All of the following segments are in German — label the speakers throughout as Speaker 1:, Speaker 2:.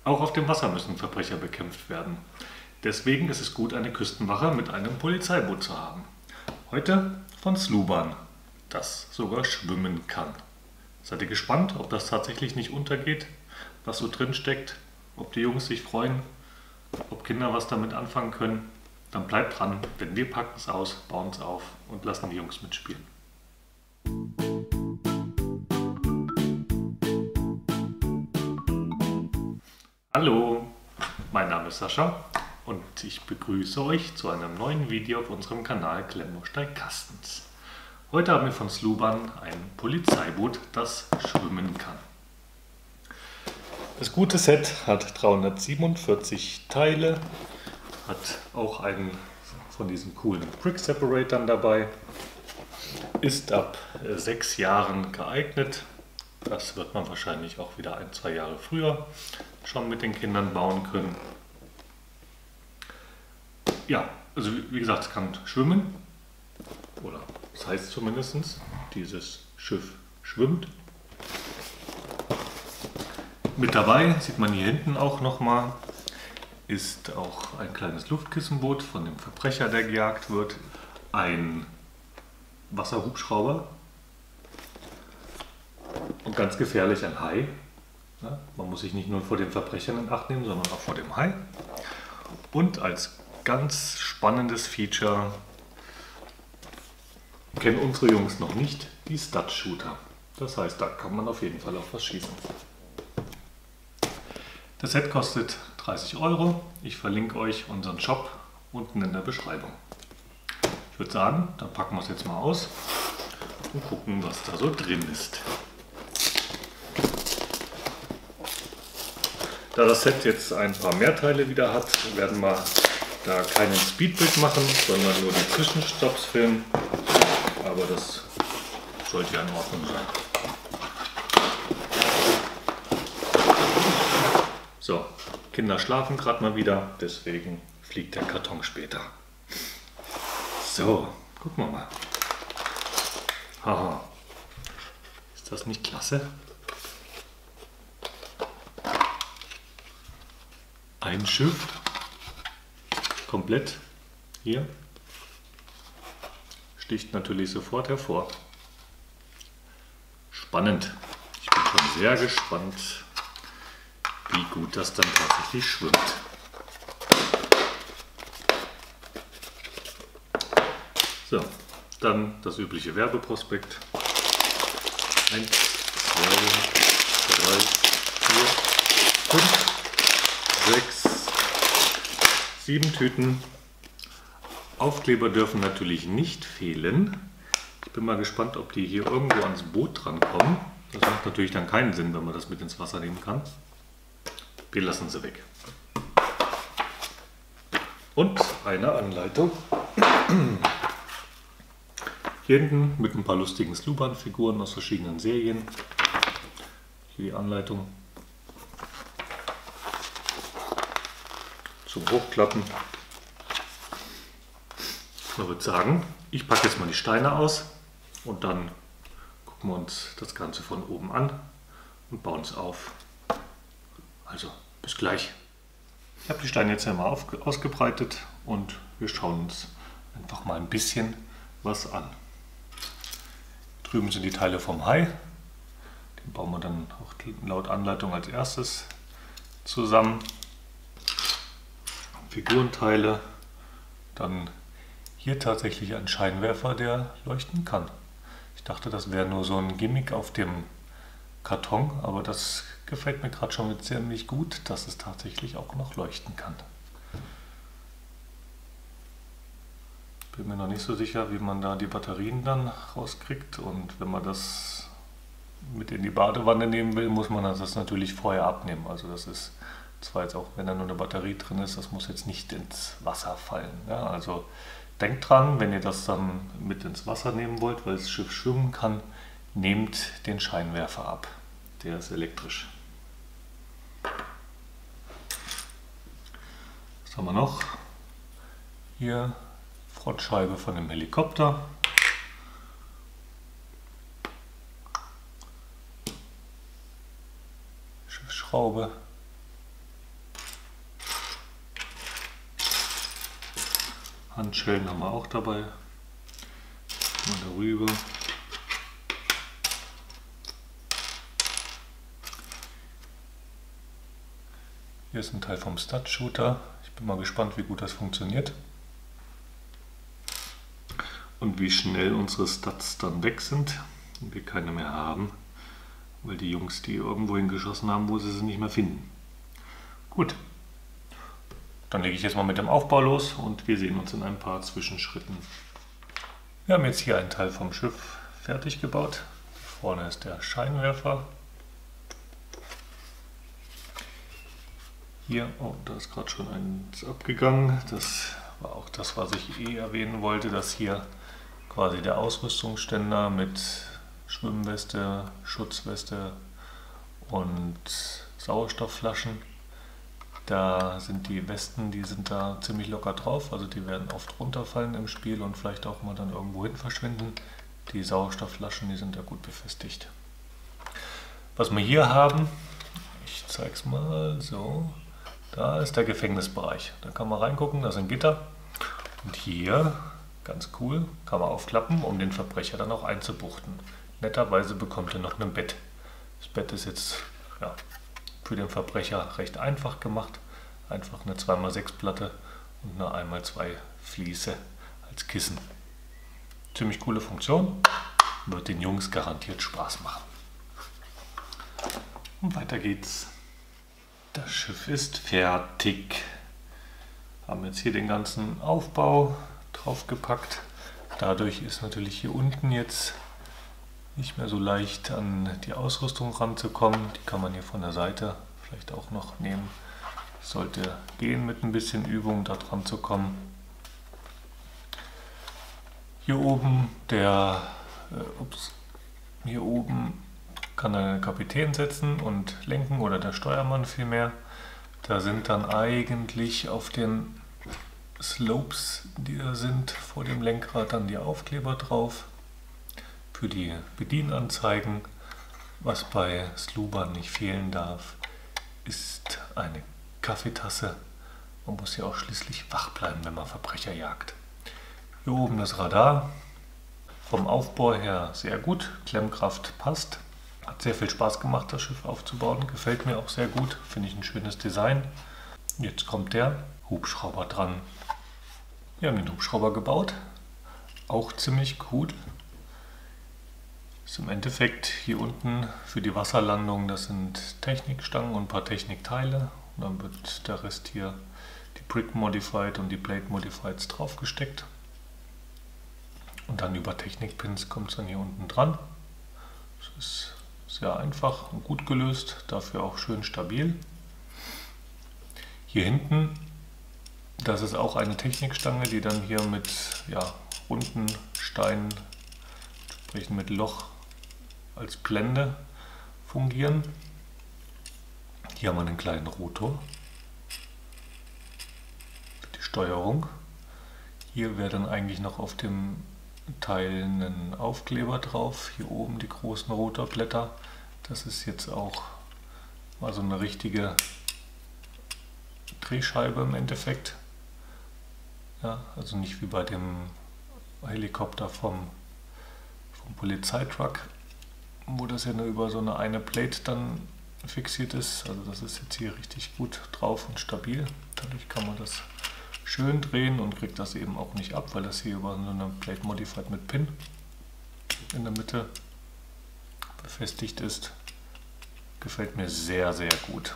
Speaker 1: Auch auf dem Wasser müssen Verbrecher bekämpft werden. Deswegen ist es gut, eine Küstenwache mit einem Polizeiboot zu haben. Heute von Sluban, das sogar schwimmen kann. Seid ihr gespannt, ob das tatsächlich nicht untergeht, was so drin steckt, ob die Jungs sich freuen, ob Kinder was damit anfangen können? Dann bleibt dran, denn wir packen es aus, bauen es auf und lassen die Jungs mitspielen. Hallo, mein Name ist Sascha und ich begrüße euch zu einem neuen Video auf unserem Kanal Klemmbaustein Kastens. Heute haben wir von Sluban ein Polizeiboot, das schwimmen kann. Das gute Set hat 347 Teile, hat auch einen von diesen coolen Quick Separatoren dabei, ist ab 6 Jahren geeignet. Das wird man wahrscheinlich auch wieder 1-2 Jahre früher schon mit den Kindern bauen können. Ja, also wie gesagt, es kann schwimmen, oder das heißt zumindest, dieses Schiff schwimmt. Mit dabei, sieht man hier hinten auch nochmal, ist auch ein kleines Luftkissenboot von dem Verbrecher, der gejagt wird, ein Wasserhubschrauber und ganz gefährlich ein Hai. Ja, man muss sich nicht nur vor den Verbrechern in Acht nehmen, sondern auch vor dem Hai. Und als ganz spannendes Feature kennen unsere Jungs noch nicht die Stud-Shooter. Das heißt, da kann man auf jeden Fall auf was schießen. Das Set kostet 30 €. Ich verlinke euch unseren Shop unten in der Beschreibung. Ich würde sagen, dann packen wir es jetzt mal aus und gucken, was da so drin ist. Da das Set jetzt ein paar mehr Teile wieder hat, werden wir da keinen Speedbuild machen, sondern nur die Zwischenstopps filmen. Aber das sollte ja in Ordnung sein. So, Kinder schlafen gerade mal wieder, deswegen fliegt der Karton später. So, gucken wir mal. Haha, ist das nicht klasse? Ein Schiff, komplett hier, sticht natürlich sofort hervor. Spannend. Ich bin schon sehr gespannt, wie gut das dann tatsächlich schwimmt. So, dann das übliche Werbeprospekt. 1, 2, 3, 4, 5. 6, 7 Tüten. Aufkleber dürfen natürlich nicht fehlen. Ich bin mal gespannt, ob die hier irgendwo ans Boot dran kommen. Das macht natürlich dann keinen Sinn, wenn man das mit ins Wasser nehmen kann. Wir lassen sie weg. Und eine Anleitung. Hier hinten mit ein paar lustigen Sluban-Figuren aus verschiedenen Serien. Hier die Anleitung. Zum Hochklappen. Man würde sagen, ich packe jetzt mal die Steine aus und dann gucken wir uns das Ganze von oben an und bauen es auf. Also bis gleich. Ich habe die Steine jetzt einmal ausgebreitet und wir schauen uns einfach mal ein bisschen was an. Drüben sind die Teile vom Hai. Den bauen wir dann auch laut Anleitung als erstes zusammen. Figurenteile, dann hier tatsächlich ein Scheinwerfer, der leuchten kann. Ich dachte, das wäre nur so ein Gimmick auf dem Karton, aber das gefällt mir gerade schon ziemlich gut, dass es tatsächlich auch noch leuchten kann. Bin mir noch nicht so sicher, wie man da die Batterien dann rauskriegt, und wenn man das mit in die Badewanne nehmen will, muss man das natürlich vorher abnehmen. Also das ist zwar jetzt auch, wenn da nur eine Batterie drin ist, das muss jetzt nicht ins Wasser fallen. Ja, also denkt dran, wenn ihr das dann mit ins Wasser nehmen wollt, weil das Schiff schwimmen kann, nehmt den Scheinwerfer ab. Der ist elektrisch. Was haben wir noch? Hier Frontscheibe von dem Helikopter. Schiffsschraube. Handschellen haben wir auch dabei. Mal darüber. Hier ist ein Teil vom Stud-Shooter. Ich bin mal gespannt, wie gut das funktioniert. Und wie schnell unsere Studs dann weg sind und wir keine mehr haben, weil die Jungs die irgendwo hingeschossen haben, wo sie sie nicht mehr finden. Gut, dann lege ich jetzt mal mit dem Aufbau los und wir sehen uns in ein paar Zwischenschritten. Wir haben jetzt hier einen Teil vom Schiff fertig gebaut. Vorne ist der Scheinwerfer. Hier, oh, da ist gerade schon eins abgegangen. Das war auch das, was ich erwähnen wollte, dass hier quasi der Ausrüstungsständer mit Schwimmweste, Schutzweste und Sauerstoffflaschen. Da sind die Westen, die sind da ziemlich locker drauf, also die werden oft runterfallen im Spiel und vielleicht auch mal dann irgendwo hin verschwinden. Die Sauerstoffflaschen, die sind da gut befestigt. Was wir hier haben, ich zeige es mal so, da ist der Gefängnisbereich. Da kann man reingucken, da sind Gitter und hier, ganz cool, kann man aufklappen, um den Verbrecher dann auch einzubuchten. Netterweise bekommt er noch ein Bett. Das Bett ist jetzt ja, für den Verbrecher recht einfach gemacht. Einfach eine 2x6 Platte und eine 1x2 Fliese als Kissen. Ziemlich coole Funktion, wird den Jungs garantiert Spaß machen. Und weiter geht's. Das Schiff ist fertig. Haben jetzt hier den ganzen Aufbau draufgepackt. Dadurch ist natürlich hier unten jetzt nicht mehr so leicht an die Ausrüstung ranzukommen. Die kann man hier von der Seite vielleicht auch noch nehmen. Sollte gehen mit ein bisschen Übung da dran zu kommen. Hier oben hier oben kann der Kapitän sitzen und lenken oder der Steuermann vielmehr. Da sind dann eigentlich auf den Slopes, die da sind, vor dem Lenkrad dann die Aufkleber drauf für die Bedienanzeigen. Was bei Slubern nicht fehlen darf, ist eine Kaffeetasse. Man muss ja auch schließlich wach bleiben, wenn man Verbrecher jagt. Hier oben das Radar. Vom Aufbau her sehr gut, Klemmkraft passt. Hat sehr viel Spaß gemacht, das Schiff aufzubauen. Gefällt mir auch sehr gut, finde ich ein schönes Design. Jetzt kommt der Hubschrauber dran. Wir haben den Hubschrauber gebaut, auch ziemlich gut. Ist im Endeffekt hier unten für die Wasserlandung, das sind Technikstangen und ein paar Technikteile. Und dann wird der Rest hier, die Brick Modified und die Blade Modifieds draufgesteckt. Und dann über Technikpins kommt es dann hier unten dran. Das ist sehr einfach und gut gelöst, dafür auch schön stabil. Hier hinten, das ist auch eine Technikstange, die dann hier mit runden Steinen, sprich mit Loch als Blende fungieren. Hier haben wir einen kleinen Rotor für die Steuerung. Hier wäre dann eigentlich noch auf dem Teil ein Aufkleber drauf. Hier oben die großen Rotorblätter. Das ist jetzt auch mal so eine richtige Drehscheibe im Endeffekt. Ja, also nicht wie bei dem Helikopter vom Polizeitruck, wo das ja nur über so eine Plate dann fixiert ist. Also das ist jetzt hier richtig gut drauf und stabil. Dadurch kann man das schön drehen und kriegt das eben auch nicht ab, weil das hier über so eine Plate Modified mit Pin in der Mitte befestigt ist. Gefällt mir sehr, sehr gut.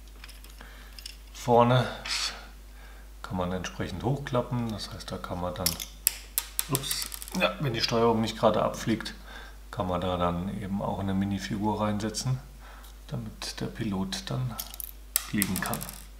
Speaker 1: Vorne kann man entsprechend hochklappen, das heißt, da kann man dann, wenn die Steuerung nicht gerade abfliegt, kann man da dann eben auch eine Minifigur reinsetzen, damit der Pilot dann fliegen kann.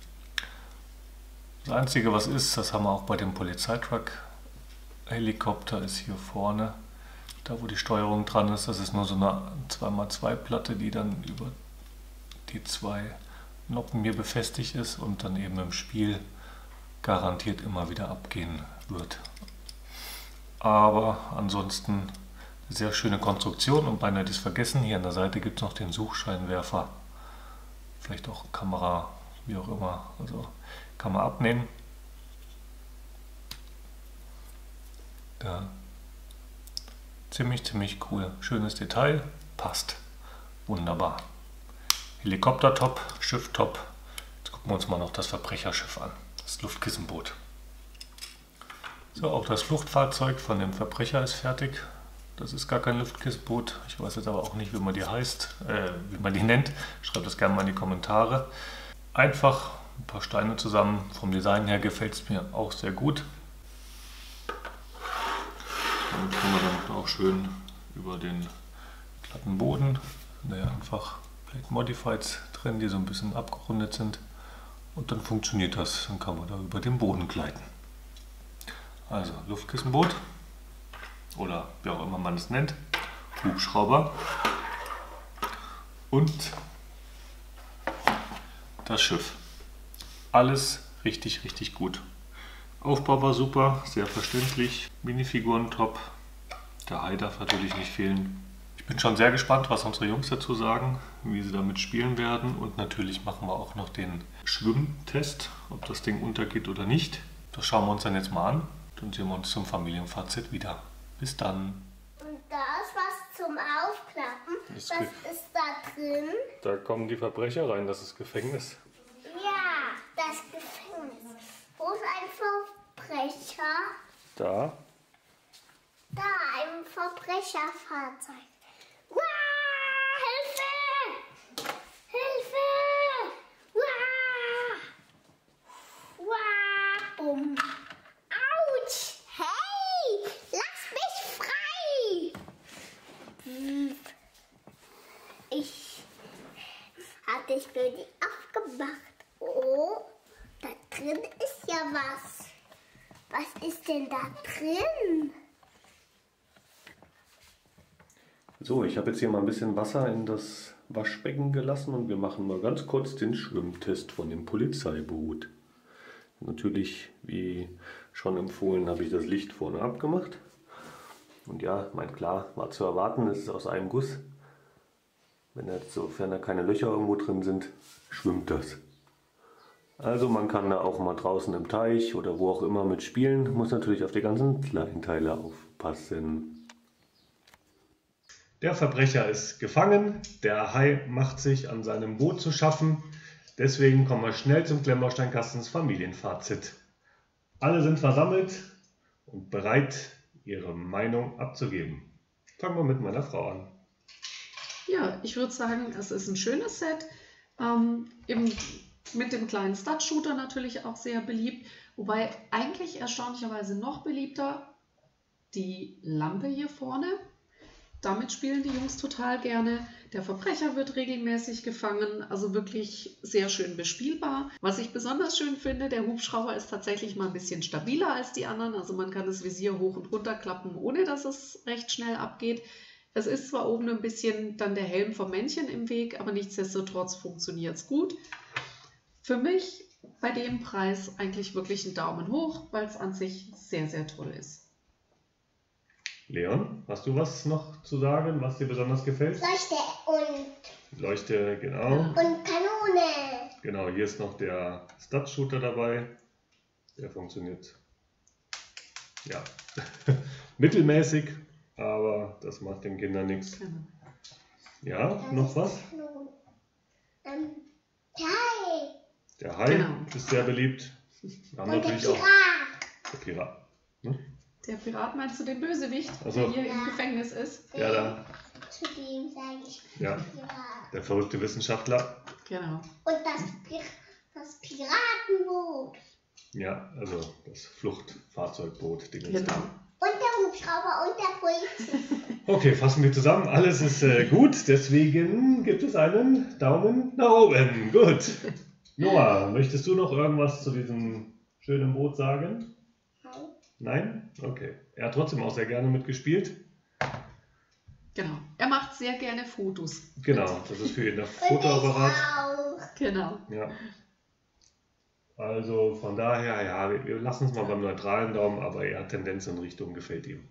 Speaker 1: Das Einzige, was ist, das haben wir auch bei dem Polizeitruck Helikopter, ist hier vorne, da wo die Steuerung dran ist. Das ist nur so eine 2x2 Platte, die dann über die zwei Noppen hier befestigt ist und dann eben im Spiel garantiert immer wieder abgehen wird. Aber ansonsten eine sehr schöne Konstruktion und beinahe das vergessen. Hier an der Seite gibt es noch den Suchscheinwerfer. Vielleicht auch Kamera, wie auch immer. Also kann man abnehmen. Da. Ziemlich cool. Schönes Detail. Passt. Wunderbar. Helikopter-Top, Schiff-Top. Jetzt gucken wir uns mal noch das Verbrecherschiff an. Das Luftkissenboot. So, auch das Fluchtfahrzeug von dem Verbrecher ist fertig. Das ist gar kein Luftkissenboot. Ich weiß jetzt aber auch nicht, wie man die heißt, wie man die nennt. Schreibt das gerne mal in die Kommentare. Einfach ein paar Steine zusammen. Vom Design her gefällt es mir auch sehr gut. Damit kommen wir dann auch schön über den glatten Boden. Da ja einfach Plate Modifieds drin, die so ein bisschen abgerundet sind. Und dann funktioniert das. Dann kann man da über den Boden gleiten. Also Luftkissenboot oder wie auch immer man es nennt, Hubschrauber und das Schiff. Alles richtig gut. Aufbau war super, sehr verständlich, Minifiguren top, der Hai darf natürlich nicht fehlen. Ich bin schon sehr gespannt, was unsere Jungs dazu sagen, wie sie damit spielen werden, und natürlich machen wir auch noch den Schwimmtest, ob das Ding untergeht oder nicht. Das schauen wir uns dann jetzt mal an. Dann sehen wir uns zum Familienfazit wieder. Bis dann.
Speaker 2: Und da ist was zum Aufklappen. Was ist da drin?
Speaker 1: Da kommen die Verbrecher rein, das ist Gefängnis.
Speaker 2: Ja, das Gefängnis. Wo ist ein Verbrecher?
Speaker 1: Da.
Speaker 2: Da, ein Verbrecherfahrzeug. Wow, Hilfe! Hilfe! Wow! Wow, bumm. Autsch! Hey! Lass mich frei! Ich hatte ich für die aufgemacht. Oh, da drin ist ja was. Was ist denn da drin?
Speaker 1: So, ich habe jetzt hier mal ein bisschen Wasser in das Waschbecken gelassen und wir machen mal ganz kurz den Schwimmtest von dem Polizeiboot. Natürlich, wie schon empfohlen, habe ich das Licht vorne abgemacht. Und ja, mein klar, war zu erwarten, es ist aus einem Guss. Sofern da keine Löcher irgendwo drin sind, schwimmt das. Also man kann da auch mal draußen im Teich oder wo auch immer mit spielen, muss natürlich auf die ganzen kleinen Teile aufpassen. Der Verbrecher ist gefangen, der Hai macht sich an seinem Boot zu schaffen. Deswegen kommen wir schnell zum Klemmbaustein-Kastens Familienfazit. Alle sind versammelt und bereit, ihre Meinung abzugeben. Fangen wir mit meiner Frau an.
Speaker 3: Ja, ich würde sagen, es ist ein schönes Set. Mit dem kleinen Stud-Shooter natürlich auch sehr beliebt. Wobei eigentlich erstaunlicherweise noch beliebter die Lampe hier vorne. Damit spielen die Jungs total gerne. Der Verbrecher wird regelmäßig gefangen, also wirklich sehr schön bespielbar. Was ich besonders schön finde, der Hubschrauber ist tatsächlich mal ein bisschen stabiler als die anderen. Also man kann das Visier hoch und runter klappen, ohne dass es recht schnell abgeht. Es ist zwar oben ein bisschen dann der Helm vom Männchen im Weg, aber nichtsdestotrotz funktioniert es gut. Für mich bei dem Preis eigentlich wirklich ein Daumen hoch, weil es an sich sehr, sehr toll ist.
Speaker 1: Leon, hast du was noch zu sagen, was dir besonders gefällt?
Speaker 2: Leuchte und
Speaker 1: Leuchte, genau.
Speaker 2: Und Kanone.
Speaker 1: Genau, hier ist noch der Stud-Shooter dabei. Der funktioniert, ja, mittelmäßig, aber das macht den Kindern nichts.
Speaker 3: Genau.
Speaker 1: Ja, noch was?
Speaker 2: Hai.
Speaker 1: Der Hai
Speaker 3: Genau.
Speaker 1: ist sehr beliebt. Wir haben
Speaker 2: Und der
Speaker 1: natürlich auch
Speaker 2: Pirat.
Speaker 1: der Pirat. Ne?
Speaker 3: Der Pirat, meinst du den Bösewicht,
Speaker 1: Also,
Speaker 3: der hier im Gefängnis ist?
Speaker 1: ja, da,
Speaker 2: Zu dem sage ich
Speaker 1: ja,
Speaker 2: Pirat.
Speaker 1: der verrückte Wissenschaftler.
Speaker 3: Genau.
Speaker 2: Und das Piratenboot.
Speaker 1: Ja, also das Fluchtfahrzeugboot.
Speaker 3: Genau.
Speaker 2: Und der Hubschrauber und der Polizist.
Speaker 1: Okay, fassen wir zusammen. Alles ist gut, deswegen gibt es einen Daumen nach oben. Gut. Noah, möchtest du noch irgendwas zu diesem schönen Boot sagen? Nein? Okay. Er hat trotzdem auch sehr gerne mitgespielt.
Speaker 3: Genau. Er macht sehr gerne Fotos.
Speaker 1: Genau, das ist für ihn der
Speaker 2: Und ich
Speaker 1: Fotoapparat.
Speaker 2: auch.
Speaker 3: Genau.
Speaker 1: Ja. Also von daher, ja, wir lassen es mal beim neutralen Daumen, aber eher Tendenz in Richtung gefällt ihm.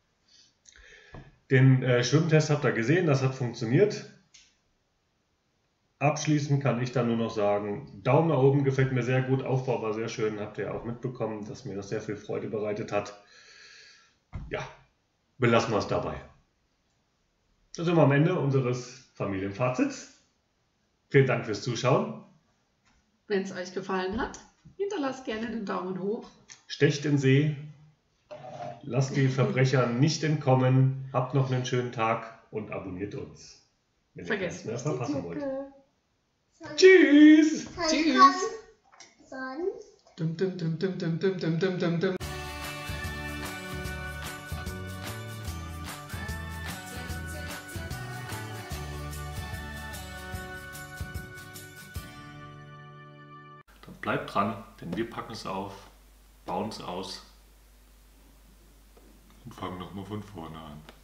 Speaker 1: Den Schwimmtest habt ihr gesehen, das hat funktioniert. Abschließend kann ich dann nur noch sagen, Daumen nach oben, gefällt mir sehr gut, Aufbau war sehr schön, habt ihr ja auch mitbekommen, dass mir das sehr viel Freude bereitet hat. ja, belassen wir es dabei. Da sind wir am Ende unseres Familienfazits. Vielen Dank fürs Zuschauen.
Speaker 3: Wenn es euch gefallen hat, hinterlasst gerne den Daumen hoch.
Speaker 1: Stecht in See. Lasst die Verbrecher nicht entkommen. Habt noch einen schönen Tag und abonniert uns, wenn ihr nichts
Speaker 3: Vergesst
Speaker 1: mehr
Speaker 3: nicht die
Speaker 1: verpassen wollt.
Speaker 3: Glocke.
Speaker 1: Tschüss!
Speaker 3: Tschüss.
Speaker 2: Sonst.
Speaker 3: Dum, dum, dum, dum, dum, dum, dum, dum, dum, dum.
Speaker 1: Dann bleibt dran, denn wir packen es auf, bauen es aus und fangen nochmal von vorne an.